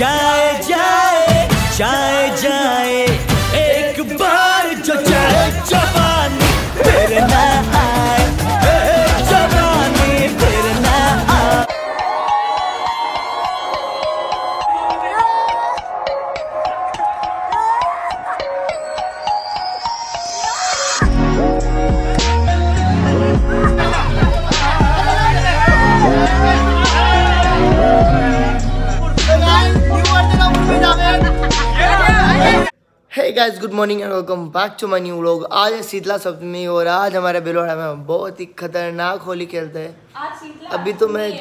जाए जाए जाए जाए एक बार जो चाहे जवानी फिर ना आए, जवानी फिर ना आए। Hey guys, good morning and welcome back to my new vlog. आज है शीतला सप्तमी और आज हमारे बिलवाड़ा में बहुत ही खतरनाक होली खेलते हैं। अभी तो मैं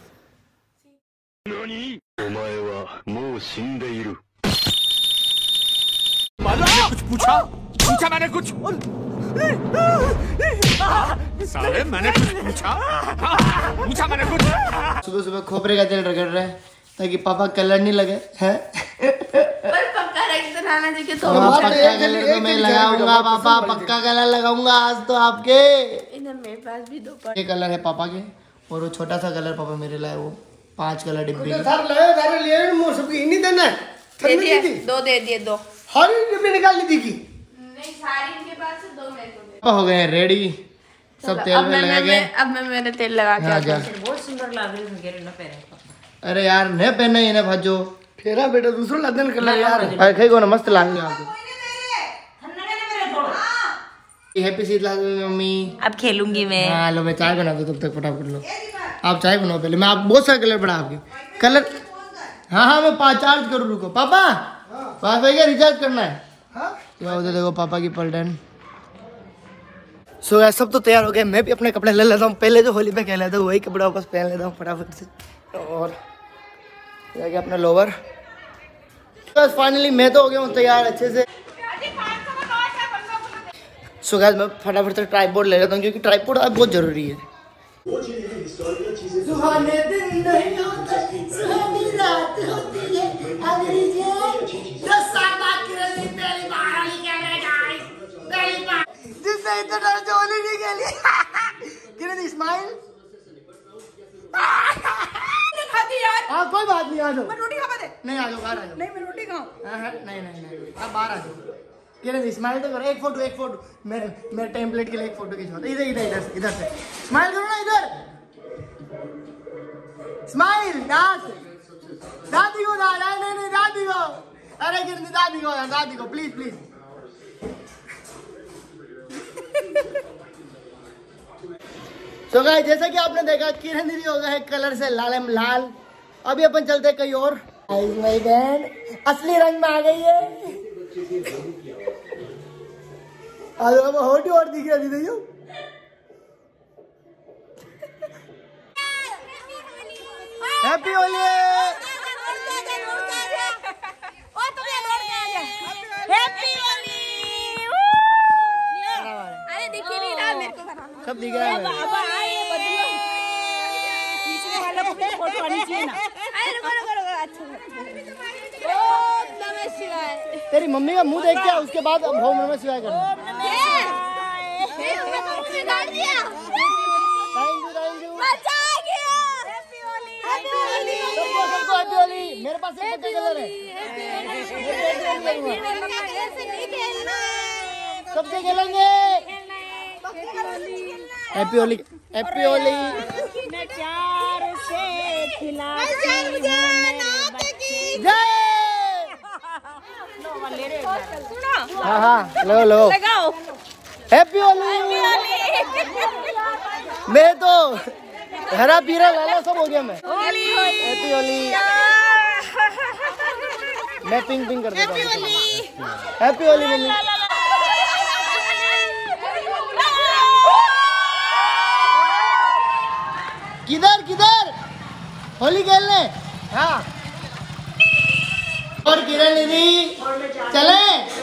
कुछ पूछा मैंने कुछ साले मैंने कुछ पूछा मैंने कुछ। सुबह सुबह खोपरे का तेल रगड़ रहे हैं ताकि पापा कलर नहीं लगे है। पक्का कलर तो मैं लगाऊंगा पापा, पक्का कलर लगाऊंगा आज तो आपके। मेरे पास भी दो ये कलर है पापा के और वो छोटा सा कलर पापा मेरे लाए, वो 5 कलर डिब्बी के। दो दे दिए, दो हरी डिब्बी निकाल ली थी की नहीं, सारी इनके पास से दो मेरे को। पापा हो गए हैं रेडी, सब तेल में लगा के। अब मैं मेरे तेल लगा के आजा। बहुत सुंदर लग रही है ना पहने। अरे यार नहीं पहना ही ना भाजो फेरा बेटा, दूसरा लदन कलर यार। अरे खाई को ना मस्त लागेंगे आपको। Happy Sheetala mummy. अब खेलूंगी मैं। हाँ लो, मैं चाय बना दूँ तब तक फटाफट लो। आप चाय बनाओ पहले, मैं आप बहुत सारे कलर बढ़ा आपके कलर। हाँ मैं 5 चार्ज करूँ, रुको पापा वाईफाई का रिचार्ज करना है। उधर देखो पापा की पलटन। सो यार सब तो तैयार हो गए, मैं भी अपने कपड़े ले लेता हूँ। पहले जो होली पे खेला था वही कपड़ा वापस पहन लेता हूँ फटाफट से। और ये गया अपना लोवर। बस फाइनली मैं तो हो गया हूँ तैयार अच्छे से। सो गाइस मैं फटाफट से ट्राइपॉड ले लेता हूँ क्योंकि ट्राइपॉड अब बहुत जरूरी है। स्माइल। हाँ कोई बात नहीं, आ जाओ। मैं रोटी खा दे। नहीं आ जाओ, बाहर आ जाओ। नहीं मैं रोटी खाऊं। नहीं आप बाहर आ जाओ। किरण स्माइल तो करो, एक फोटो मेरे टेम्पलेट के लिए एक फोटो खिंचवाओ। इधर से स्माइल करो ना, इधर स्माइल। दादी को नहीं दादी को। अरे किरण दादी को प्लीज। तो गाइस जैसा कि आपने देखा किरण दीदी हो गए है कलर से लाल। अभी अपन चलते कहीं और। मेरी बहन असली रंग में आ गई है। होटी और दिख रही थी। हैप्पी होली। अरे दिखी नहीं रहा मेरे को, सब दिख रहा है। फोटो आनी चाहिए ना। तेरी मम्मी का मुंह देख के उसके बाद अब होम नमः शिवाय करना। सबको हैप्पी होली। मेरे पास एक कलर है, सबसे खेलेंगे। हैप्पी होली। हाँ लो लगाओ। हैप्पी होली। मैं तो हरा पीरा लाला सब हो गया मैं। हैप्पी होली। मैं पिंक कर देता हूँ। Happy Holi mummy. किधर होली खेलने। हाँ और किरण दीदी चले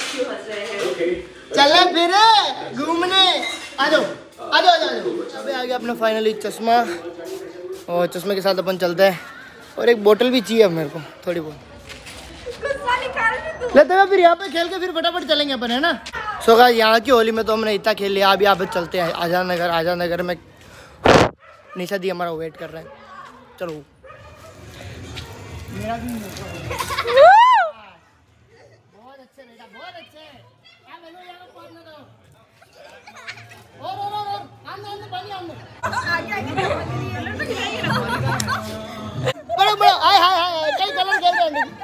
फिर घूमने। आ जाओ। अबे आ गया अपना फाइनली चश्मा, और चश्मे के साथ अपन चलते हैं। और एक बोतल भी चाहिए अब मेरे को थोड़ी बहुत। लेते हैं फिर यहाँ पे खेल के फिर फटाफट चलेंगे अपन, है ना। सो गाइस यहाँ की होली में तो हमने इतना खेल लिया। अभी यहाँ पे चलते हैं आजाद नगर में। निशा दी हमारा वेट कर रहा है, चलो। मेरा भी बहुत अच्छे बेटा, बहुत अच्छे। क्या बोलो यार, पानी दो और आने पानी आने। बड़ा बड़ा हाय हाय हाय कई कलर खेल रहे हैं।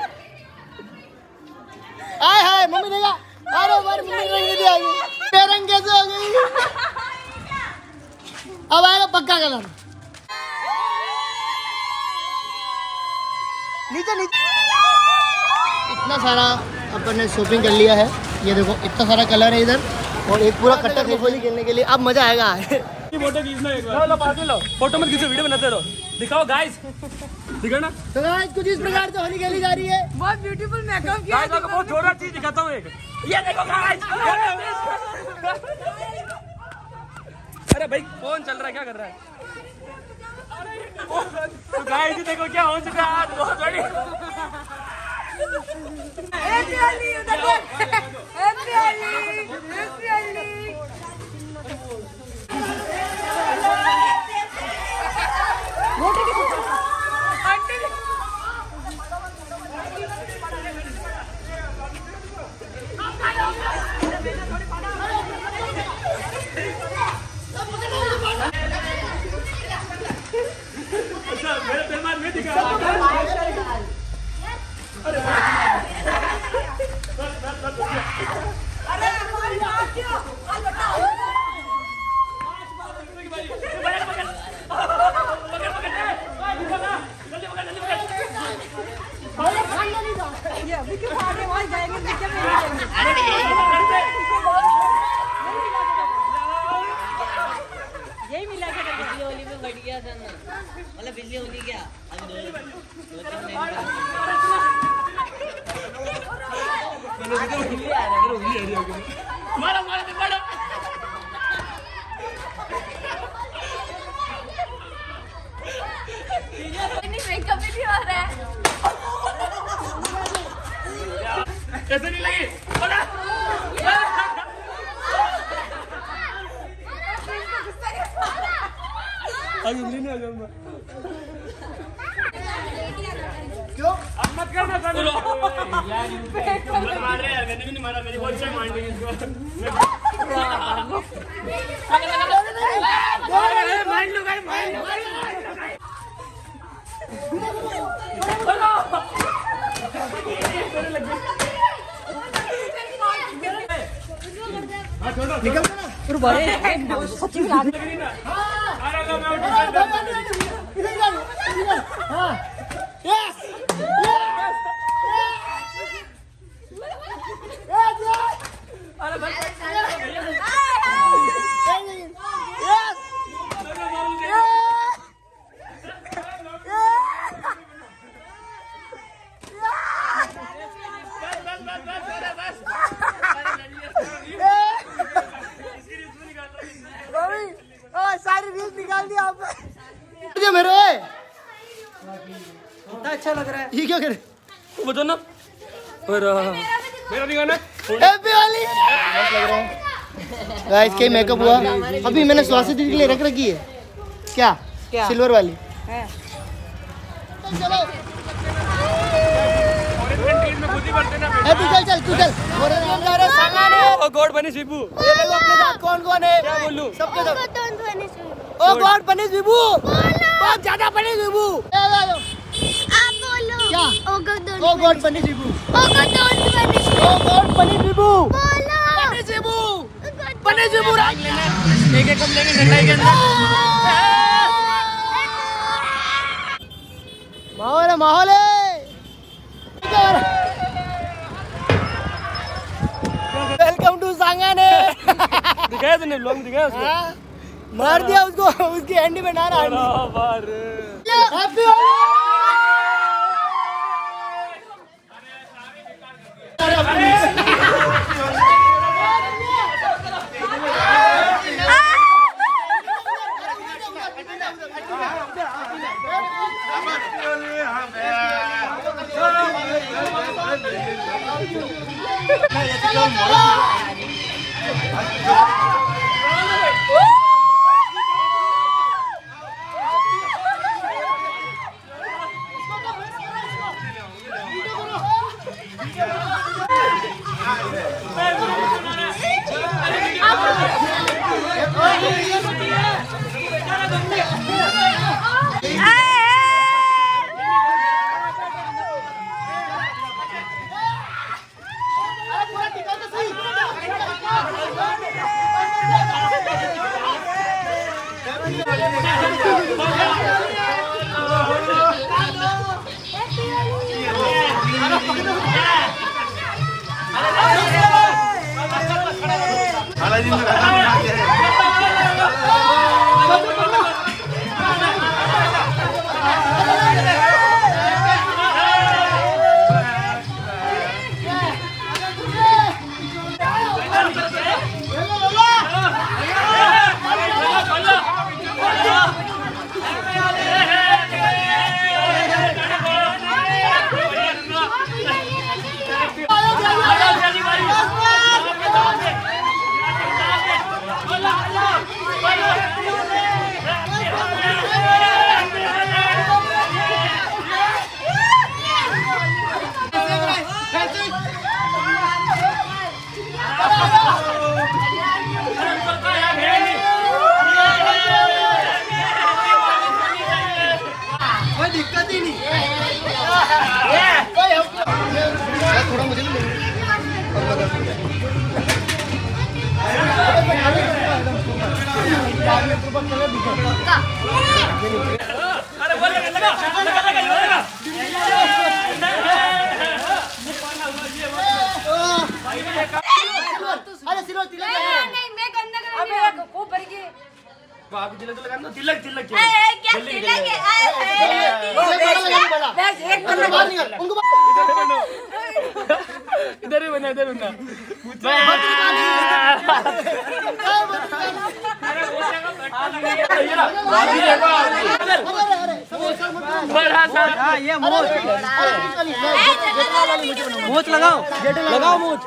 हाय हाय मम्मी देखा, अरे बार मम्मी रंग नहीं आएगी, रंग कैसे हो गई। अब आएगा पक्का कलर। नीचे नीचे इतना सारा अपन ने शॉपिंग कर लिया है। ये देखो इतना सारा कलर है इधर और एक पूरा कट्टा खिलखोली खेलने के लिए। अब मजा आएगा। फोटो खींचना एक बार। लो पास में लो, फोटो मत खींचो, वीडियो बनाते रहो। दिखाओ गाइस, दिखाओ ना। तो गाइस कुछ इस प्रकार से होली खेली जा रही है। बहुत ब्यूटीफुल मेकअप किया। गाइस आपको बहुत जोरदार चीज दिखाता हूँ एक। ये देखो गाइस। अरे भाई फोन चल रहा है, क्या कर रहा है? तो गाइस देखो क्या हो चुका है आज, बहुत बड़ी। हैप्पी होली उधर देख, हैप्पी होली, हैप्पी होली। मेरे पेलमान में दिखा। यही मिला के बिजली होली में बढ़ गया था ना, मतलब बिजली होली क्या मारा मारा मारा। मेकअप भी हो रहा है। ऐसे नहीं लगी। उंगली नहीं आ जाऊंगा। क्यों? अब मत करना सर। मार रहे हैं, मैंने भी नहीं मारा, मेरी बहुत अच्छा मार दी इसको। मार लो भाई, मार लो। निकल ना। सच्ची में हाँ यस सारी रील्स निकाल दी आपने मेरे। कितना अच्छा लग रहा है। ये क्या करे? तू बता ना। और मेरा दिखाना। हैप्पी होली। मस्त लग रहा है। गाइस के मेकअप हुआ अभी मैंने स्वास्थ्य दीदी के लिए रख रखी है। क्या सिल्वर वाली है? चलो चल तू चल। ओ गॉड बनी शिबू। ये देखो अपने साथ कौन कौन है। क्या बोलूं? सबके सब। ओ गॉड बनी शिबू। बहुत ज्यादा बनी शिबू। आप बोलो। क्या? ओ गॉड ओ गॉड बनी शिबू। ओ गॉड बनी शिबू। ओ गॉड बनी शिबू। बोलो। बनी शिबू। बनी शिबू। एक एक कप लेंगे ठंडाई के अंदर। माहौल है माहौल है। वेलकम टू सांगाने। दिखाया तूने ब्लॉग में दिखाया उसको? हाँ? मार दिया उसको उसकी हैंडी में डाला। हैप्पी इधर ही बना, इधर बना। मूछ लगाओ, लगाओ मूछ।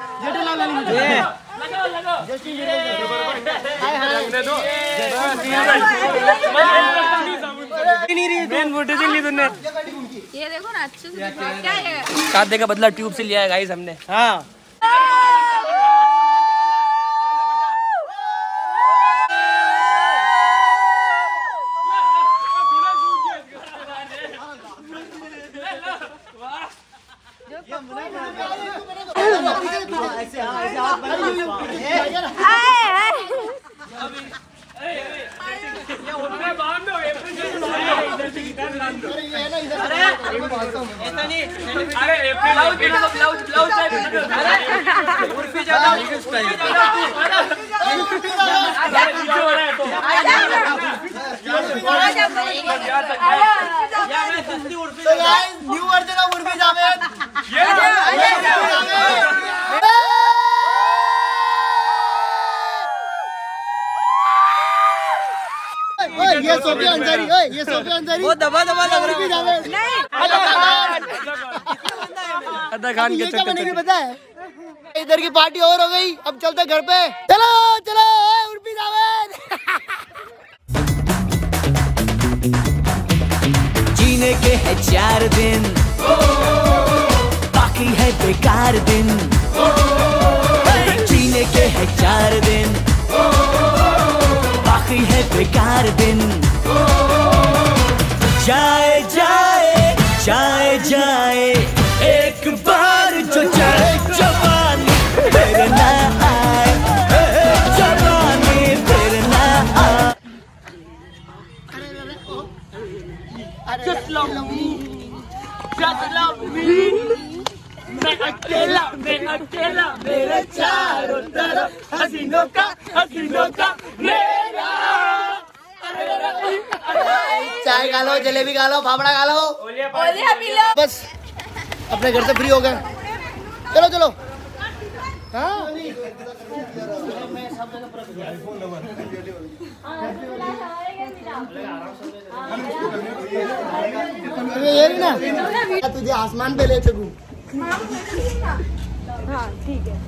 ये देखो ना अच्छे से क्या है। कादे का बदला ट्यूब से लिया है गाइस हमने। हाँ new version of Urfi Javed. ये सोफिया अंसारी, ये सोफिया अंसारी वो दबा दबा लग रहा है। नहीं अदा खान के चक्कर नहीं पता है। इधर की पार्टी और हो गई, अब चलते घर पे। चलो चलो उर्फी जावेद। जीने के है 4 दिन, बाकी है बेकार दिन। जीने के है 4 दिन, बाकी है बेकार दिन। जाए जाए जाए जाए एक बार जो जाए जवानी फिर ना आए, जवानी फिर ना आए। Just love me, मैं अकेला मेरे चारों तरफ हसीनों का मेरा। चाय खा लो, जलेबी खा लो, फाफड़ा खा लो, ओलिया पी लो। बस अपने घर से फ्री हो गए। चलो चलो। हाँ ये ना तुझे आसमान पे ले चलूं। हाँ ठीक है।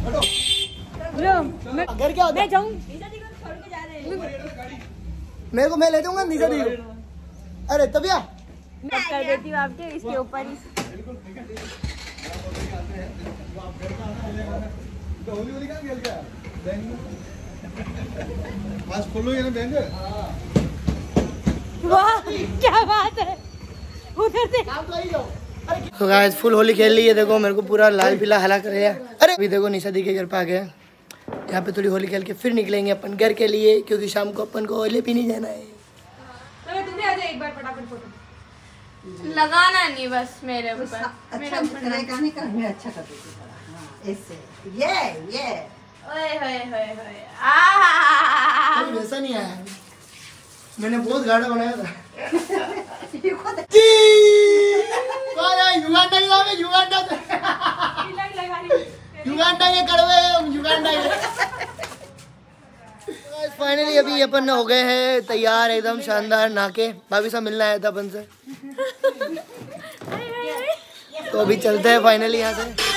घर क्या होता है? मेरे को मैं ले जाऊंगा नीचे दी। अरे तबिया मैं कर देती हूँ आपके इसके ऊपर ही। वाह क्या बात है उधर से तो गाइस फुल होली खेल ली है। देखो मेरे को पूरा लाल पीला हला कर दिया। अरे अभी देखो निशा दी के घर पे आ गए। यहाँ पे थोड़ी होली खेल के फिर निकलेंगे अपन घर के लिए, क्योंकि शाम को अपन को होली पीने जाना है। तुम भी आ जाओ एक बार फटाफट फोटो लगाना नहीं बस मेरे ऊपर। मेरा अच्छा कर ऐसे ये ओए होए होए होए अरे वैसा नहीं आया, मैंने बहुत गाढ़ा बनाया था। युगांडा के नाम है, युगांडा युगांडा के कड़वे हम युगांडा के। फाइनली अभी अपन हो गए हैं तैयार एकदम शानदार नहा के। भाभी साहब मिलना आया था अपन से, तो अभी चलते हैं फाइनली यहाँ से।